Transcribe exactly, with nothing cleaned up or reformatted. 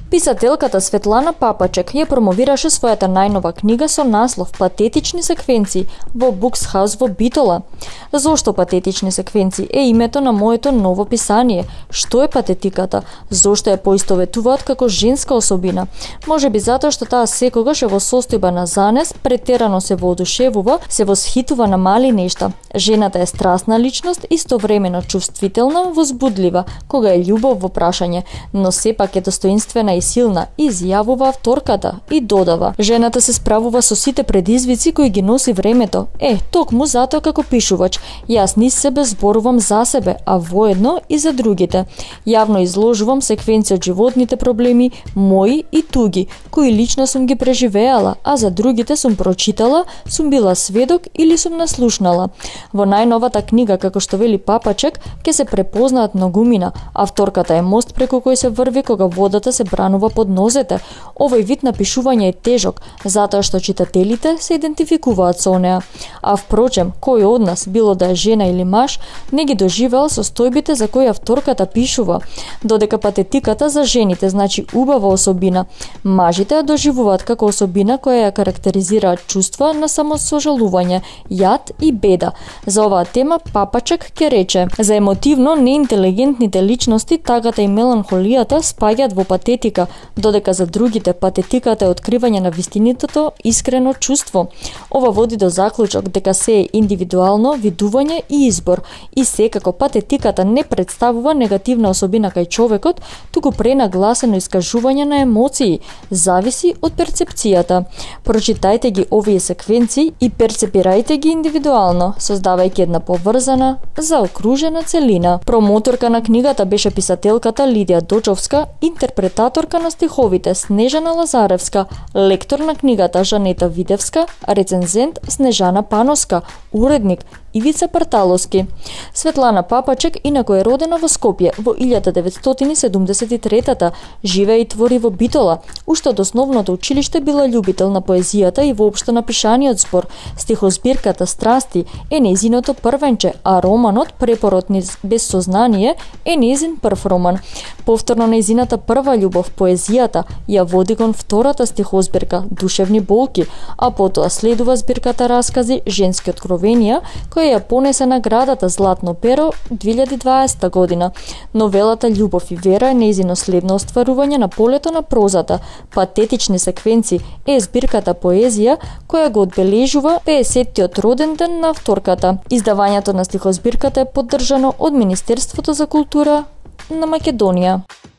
Писателката Светлана Папачек ја промовираше својата најнова книга со наслов Патетични секвенции во Буксхаус во Битола. Зошто патетични секвенции е името на моето ново писание? Што е патетиката? Зошто ја поистоветуваат како женска особина? Можеби затоа што таа секогаш е во состојба на занес, претерано се воодушевува, се восхитува на мали нешта. Жената е страстна личност, истовремено чувствителна, возбудлива, кога е љубов во прашање, но сепак е достоинствена и силна, изјавува авторката и додава: жената се справува со сите предизвици кои ги носи времето. Е, токму затоа како пишувач, јас низ себе зборувам за себе, а воедно и за другите. Јавно изложувам секвенција од животните проблеми, мои и туги, кои лично сум ги преживеала, а за другите сум прочитала, сум била сведок или сум наслушнала. Во најновата книга, како што вели Папачек, ќе се препознаат многумина. Авторката е мост преку кој се врви кога водата се бранува под нозете. Овој вид на пишување е тежок, затоа што читателите се идентификуваат со неа. А впрочем, кој од нас, било да е жена или маж, не ги доживеал состојбите за кои авторката пишува. Додека патетиката за жените значи убава особина, мажите ја доживуваат како особина која ја карактеризираат чувства на самосожалување, јад и беда. За оваа тема Папачек ќе рече: за емотивно неинтелигентните личности тагата и меланхолијата спаѓаат во патетика, додека за другите патетиката е откривање на вистинитото искрено чувство. Ова води до заклучок дека се е индивидуално видување и избор, и секако патетиката не представува негативна особина кај човекот, туку пренагласено искажување на емоции, зависи од перцепцијата. Прочитајте ги овие секвенции и перцепирајте ги индивидуално, создавајќи една поврзана, заокружена целина. Промоторка на книгата беше писателката Лидија Дочовска, интерпретаторка на стиховите Снежана Лазаревска, лектор на книгата Жанета Видевска, рецензент Снежана Пановска, уредник Ивица Парталовски. Светлана Папачек инаку е родена во Скопје во илјада деветстотини седумдесет и трета. Живее и твори во Битола. Уште од основното училиште била љубител на поезијата и воопшто на пишаниот збор. Стихозбирката Страсти е нејзиното првенче, а романот Препорот низ безсознание е нејзин прв роман. Повторно нејзината прва љубов, поезијата, ја води кон втората стихозбирка Душевни болки, а потоа следува збирката раскази Женски откровенија, која ја понесе наградата Златно перо две илјади и дваесета година. Новелата Љубов и вера е нејзино следно остварување на полето на прозата. Патетични секвенции е збирката поезија која го одбележува пеесеттиот роден ден на авторката. Издавањето на стихозбирката е поддржано од Министерството за култура на Македонија.